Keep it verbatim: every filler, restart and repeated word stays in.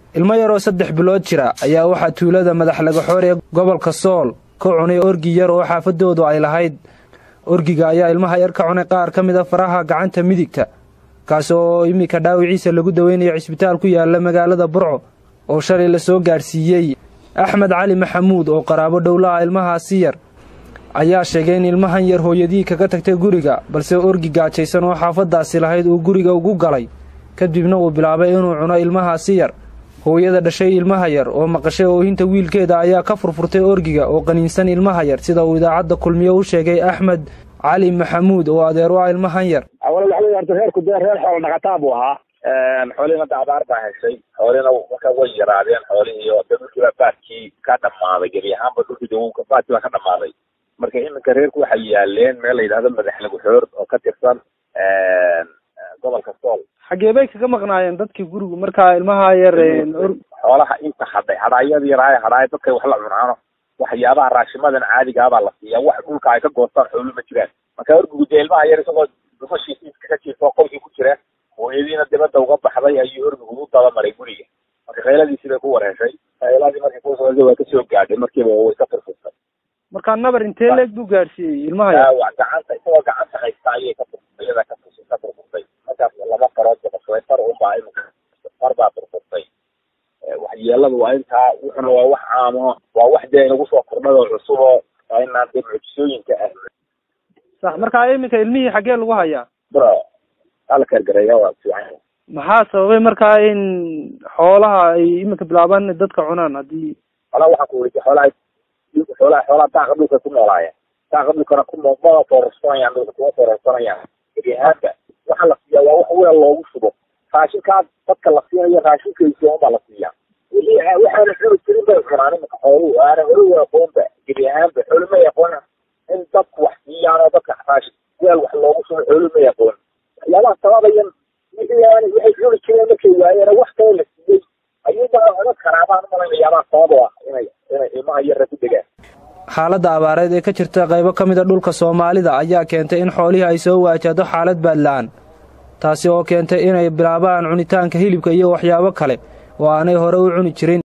ilmo yar oo saddex bilood jira ayaa waxa tuulada madax laga xoreeyay gobolka Sool ka cunay orgi yar oo xaafadoodu ay lahayd. Orgiga ayaa ilmaha yar ka cunay qaar kamid ah faraha gacanta midigta, kaas oo imika dhaawiciisa lagu daweynayo isbitaal ku yaala magaalada Burco oo shalay la soo gaarsiiyay. Axmed Cali Maxamuud oo qaraabo dowlaha ilmahaasi yar ayaa sheegay in ilmahan yar hooyadii kaga tagtay guriga, balse orgi gaajaysan oo xaafadaasi lahayd uu guriga ugu galay, kadibna uu bilaabay inuu cuno ilmahaasi yar. hooyada dhashay ilmaha yar oo maqashay oohinta wiilkeeda ayaa ka furfurtay orgiga oo qaniinsan ilmaha yar, sida uu idaacadda kulmiye u sheegay Axmed Cali Maxamuud oo adeer u ah ilmahan yar. awal waxa weeye arday reer ku deer reer xoolo dhaqataa buu ahaa een xoolina dacdaar baa heshay xoolina marka way yaraadeen xoolihii oo dadkii baadkii ka dhamaaday gabi ahaanba dhulkii uu ka baadkii ka dhamaaday. marka iminka reerku waxay yaaleen meel la yiraahdo madax lagu xoor oo ka tirsan een gobolka Sool. xagee bay kaga maqnaayeen dadkii guriga marka ilmaha yar xoolaha inta haday hadaayad yaraay hadaay dadka wax la cunaano waxyaabaha raashimadan caadiga ah baa la siiyaa, wax dhulka ay ka goostaan xoolo ma jiraan. marka orgigu ilmaha yar isagoo dumashiisa iska jiifo qolkii ku jira hooyadiina dibadda uga baxday ayuu orgigu u daba maray guriga. marka khayladii sida ku wareeshay khayladii markii ku soo waa ka soo gaadhay markiiba way ka furfurtay. marka nabar intee leeg buu gaarsiiyay ilmaha yar waa gacanta isagoo gacanta haysta ayay ka furfurtay iyada ka furfurtay. markaas lama qaro qofay far u baa inuu farba furfurtay. waxyeeladu waa intaa wuxuna waa wax caamo waa wax dee inagu soo kordhado cusub oo aynaan dib cusooyinka ah. sax marka iminka ilmihii xagee lagu hayaa bro hal ka gareeyo waa fiican. maxaa sababay marka in xoolaha ay iminka bilaabaan dadka cunaan? hadii wala waxa ku weydiin xoolaha xoolaha xoolaha taaqad dhulka ku noolaayeen taaqad dhulka ku noolaa forestayaan dhulka ku forestayaan geeyaha waxa la siiyaa waa wax weyn loogu shubo raashinka dadka la siinayo raashinkiisa oo baa la siiyaa waxa la xiro jirin baa qaraanada xooluhu aana wada qoonta geeyaha xooluhu ma yaqoona in dadku wax siiyaan oo dadka raashin weel wax loogu shubo xooluhu ma yaqoon. waxyaalaha sababayan yani waxay xiro jireen markay waayeen wax kale la siiyay ayuuba uga qaraabaan malayaabaa sabab ah inay inay ilmaha yar ku degaan. xaaladda abaareed ee ka jirta qaybo ka mid ah dhulka Soomaalida ayaa keentay in xoolihi ay soo waajahdo xaalad baadlaan, taasi oo keentay inay bilaabaan cunitaanka hilibka iyo waxyaabo kale oo aanay hore u cuni jirin.